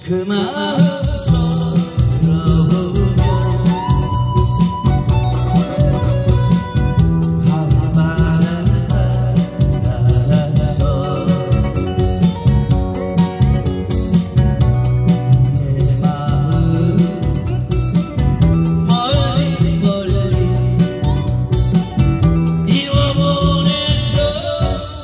그 마음 서러우며 한바람 따라서 내 마음 멀리 멀리 이워보내줘요.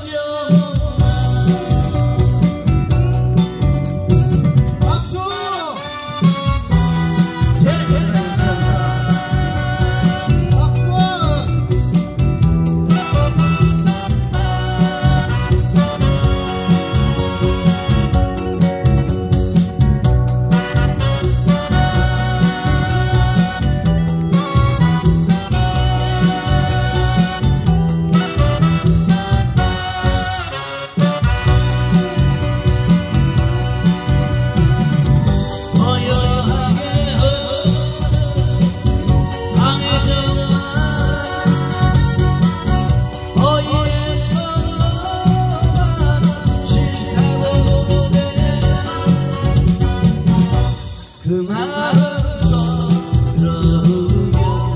그 마음 서러우며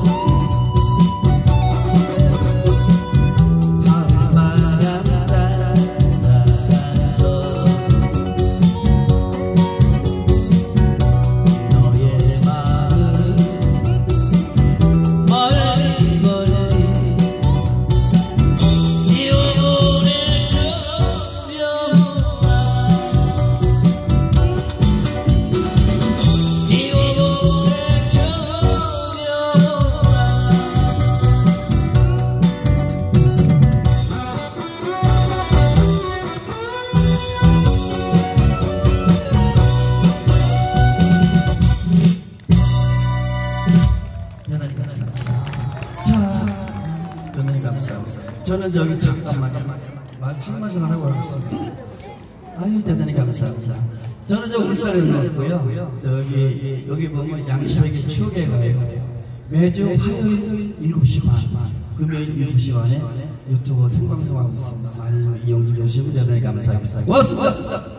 한바람 따라서 너의 마음 멀리 멀리 이워보내줘요. 연단이 감사합니다. 저는 저기 잠깐만요. 말 한마디만 하고 가겠습니다. 아유, 대단히 감사합니다. 저는 저 울산에서 왔고요. 여기 보면 양심에게 추억의 가요. 매주 화요일 7시 반, 금요일 7시 반에 유튜브 생방송하고 있습니다. 많이 이용해 주시면 대단히 감사합니다. 고맙습니다.